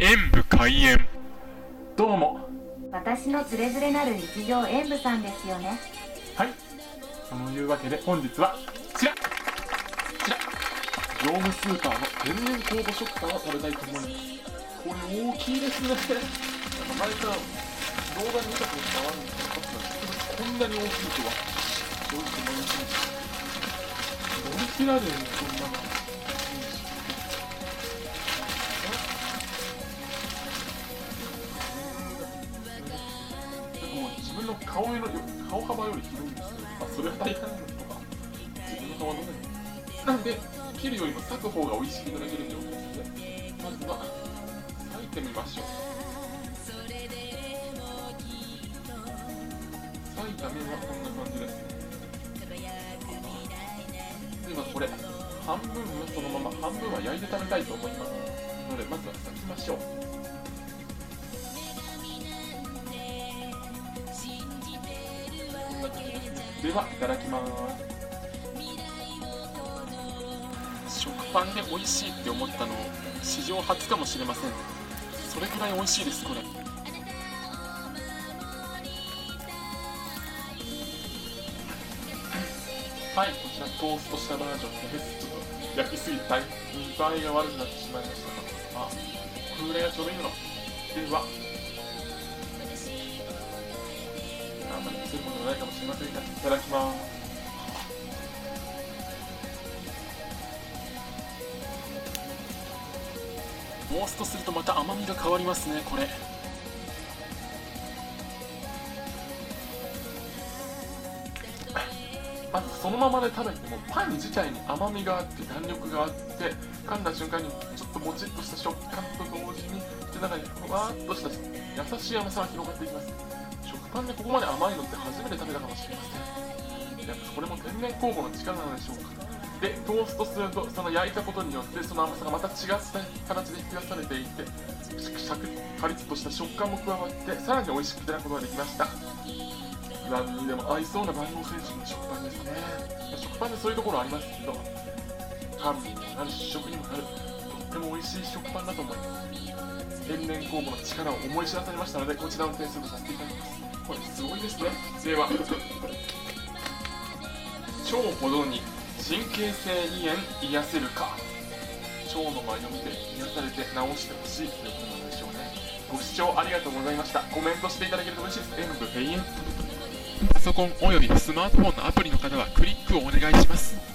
演武開演。 どうも。 私のつれづれなる日常演武さんですよね。 はい。そのいうわけで本日はこちら業務スーパーの天然酵母食パンを食べたいと思います。これ大きいですね。なんか前から動画に見たことがあるんですけど、こんなに大きいとは正直思いませんでした。乗り切られるこんなの。もう自分の顔幅より広いんですよ。それは大体の人が自分の顔のね。なんで切るよりも裂く方が美味しくいただける状況ですね。まずは裂いてみましょう。裂いた面はこんな感じですね。ではこれ半分はそのまま、半分は焼いて食べたいと思いますので、まずは裂きましょう。ではいただきます。食パンで美味しいって思ったの史上初かもしれません。それくらい美味しいです。これはい、こちらトーストしたバージョンです。ちょっと焼きすぎて見栄えが悪くなってしまいましたが、これぐらいがちょうどいいの。ではあんまり見せるものがないかもしれませんが、いただきます。トーストするとまた甘みが変わりますね。これまずそのままで食べてもパン自体に甘みがあって弾力があって、噛んだ瞬間にちょっともちっとした食感と同時に口の中にふわーっとした優しい甘さが広がっていきます。食パンでここまで甘いのって初めて食べたかもしれません。やっぱこれも天然酵母の力なのでしょうか。でトーストするとその焼いたことによってその甘さがまた違った形で引き出されていて、シャクカリッとした食感も加わってさらに美味しくいただくことができました。何にでも合いそうな万能選手の食パンですね。食パンでそういうところありますけど、ハンにもなるし食にもなる、とっても美味しい食パンだと思います。天然酵母の力を思い知らされましたので、こちらの点数とさせていただきます。これすごいですね。では腸ほどに神経性胃炎癒せるか。腸の前を見て癒されて治してほしいということなんでしょうね。ご視聴ありがとうございました。コメントしていただけると嬉しいです。演武閉園。パソコンおよびスマートフォンのアプリの方はクリックをお願いします。